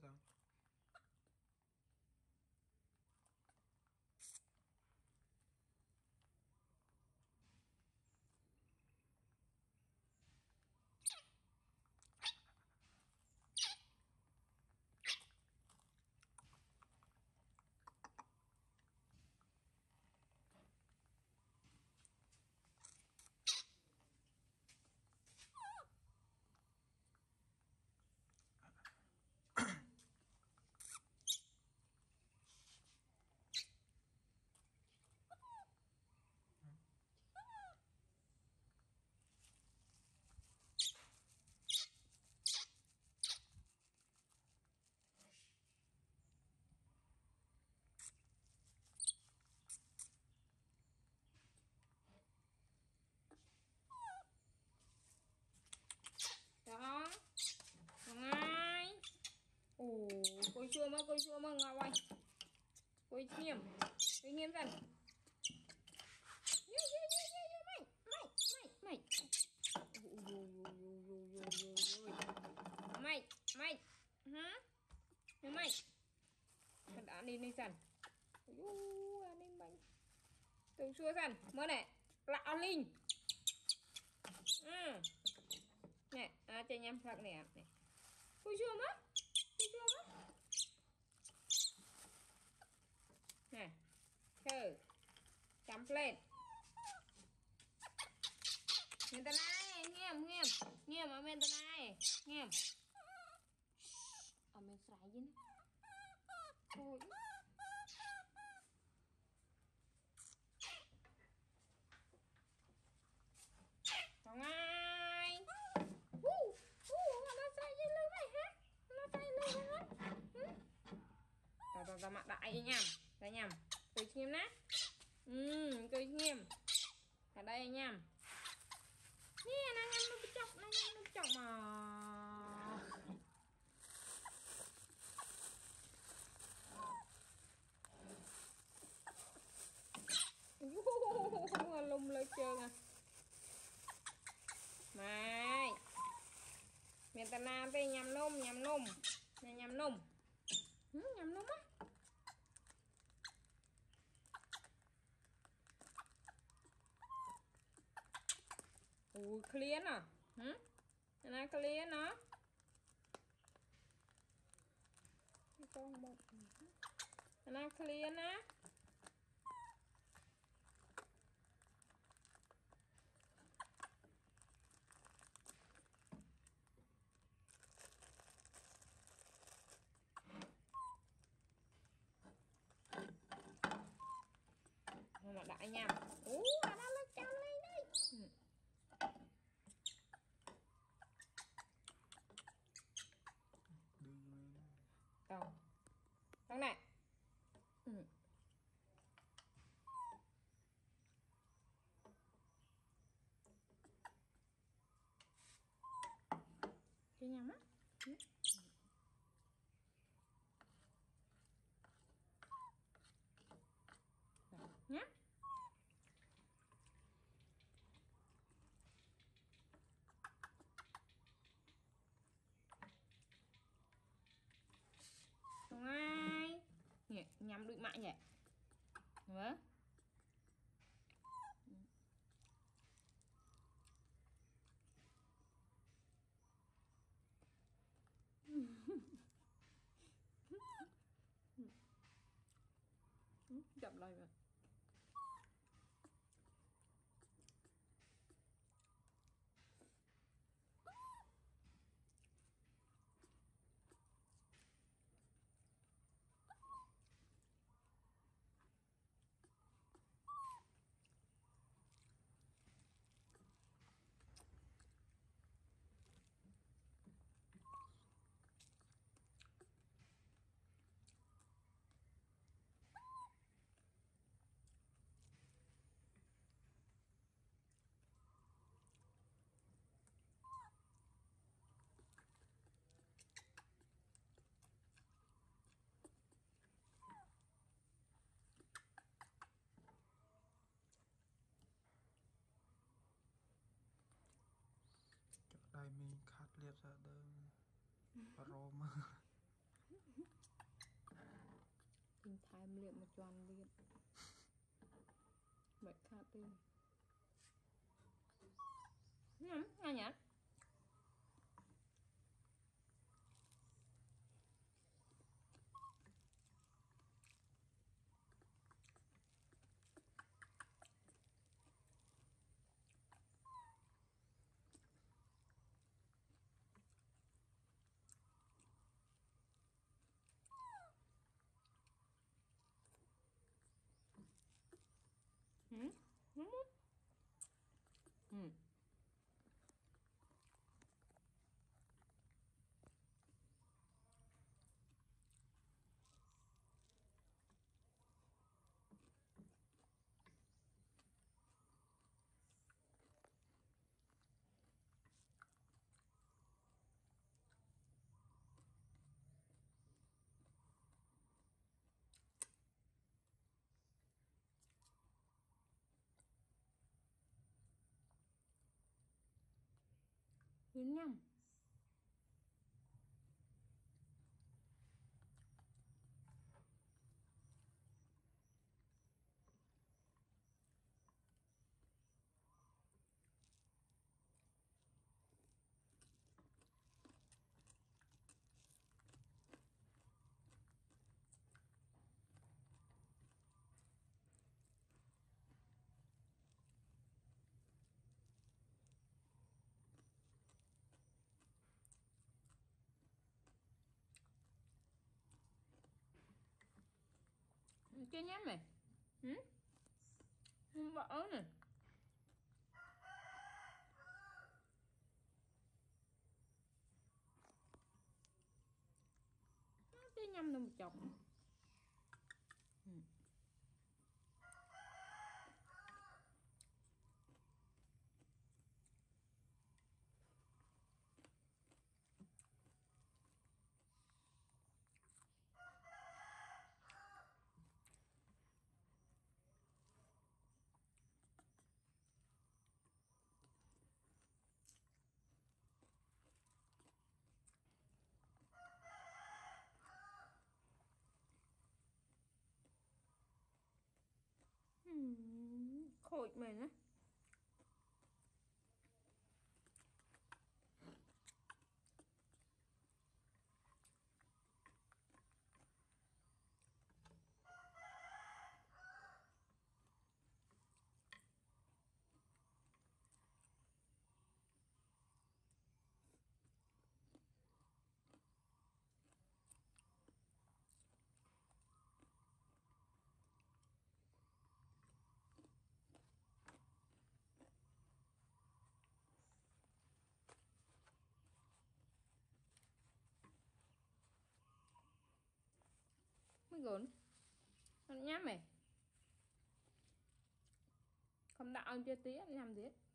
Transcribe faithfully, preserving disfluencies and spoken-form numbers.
tao đó ngay ồ côi chua mà côi chua mà ngào quay côi nghiêm côi nghiêm dần mày mày mày mày mày hả mày mình đã đi đi dần anh đi bánh từ xưa dần mới này lạ linh ừ nè à cho em phật nè này côi chua mất côi chua mất nè thử chấm lên miền tây này nghiêm nghiêm nghiêm ở miền tây này nghiêm ở miền sài gì nữa ôi Chồng ai uh, uh, nó say dây lưng mày hả nó say lưng hả tao tao tao mặt đại nhầm đây nhầm cười nghiêm nát ừ cười nghiêm ở đây nhầm nè nó ngâm nó chọc nó ngâm nó chọc mà uh, lung lơ trơn à mày miền Tây Nam đây nhầm nôm nhầm nôm này nhầm nôm ừ, nhầm nôm á ui clear à hử này clear nó con một này clear á mà đại nhầm ú nó nó chăm lên đây ừ. Đâu thằng này ừ. cái nhầm á ừ. Nhá không ai nhỉ nhắm đuổi mạng nhỉ vâng chậm lại mà đây mình khát liệt ra đơn rôm toàn liền vậy khá tiền nhắm ngay nhá ừ ừ ừ nhắm cái nhắm mày ừ không bỏ nè cái nhâm nó một chọc ừ. Ừ. Khôi mày á mới gớn con nhắm mày không đạo chưa tí nhắm tí